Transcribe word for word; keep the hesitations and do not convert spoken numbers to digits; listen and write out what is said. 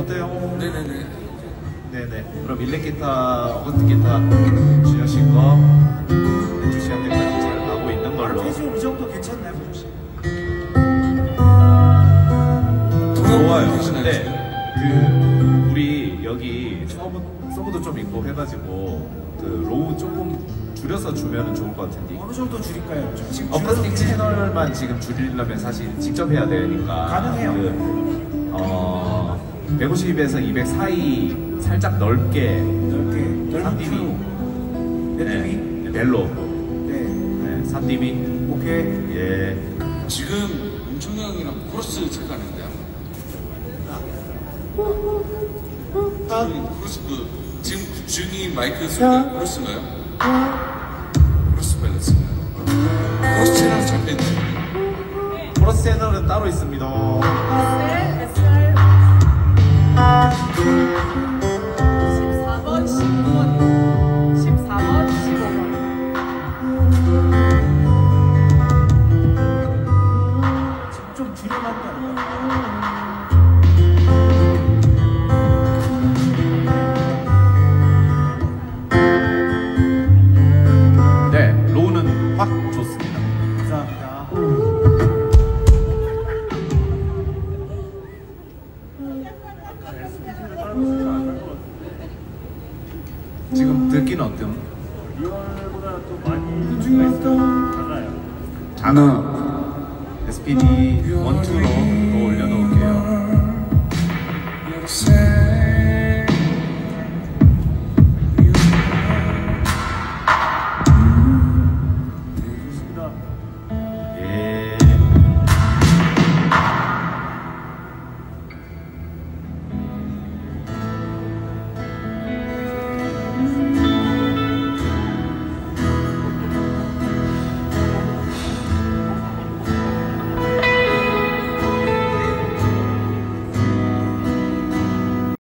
어때요? 네네네. 네네. 그럼 일렉 기타, 어쿠스틱 기타 준혁 씨거 주 씨한테까지 잘 가고 있는 걸로. 태지오 이 정도 괜찮나요, 부주 씨? 좋아요. 근데 그 우리 여기 서브 서브도 좀 있고 해가지고 그 로우 조금 줄여서 주면은 좋을 것 같은데. 어느 정도 줄일까요? 지금 어쿠스틱 줄여서 채널만 지금 줄이려면 사실 직접 해야 되니까 가능해요. 그, 어, 백오십에서 이백 사이 살짝 넓게 넓게 넓은 삼 디비 몇 네, 디비? 멜로 네. 네, 삼 디비 오케이. 예. 지금 윤총이 형이랑 코러스 체크 안 했는데요? 코러스 그 지금 주영이 마이크 소리가 코러스인가요? 코러스 밸런스인가요? 코러스 채널 잡혀있네. 코러스 채널은 따로 있습니다. 십사 번, 십구 번, 십사 번, 십오 번. 지금 좀 줄여만 거 아닌가요? 네, 로우는 확 좋습니다. 감사합니다. 지금 듣기는 어때요? 리얼보다 또 많이 수가 있어요. 작아요. 작아. 에스피디 일, 이로 올려놓을게요.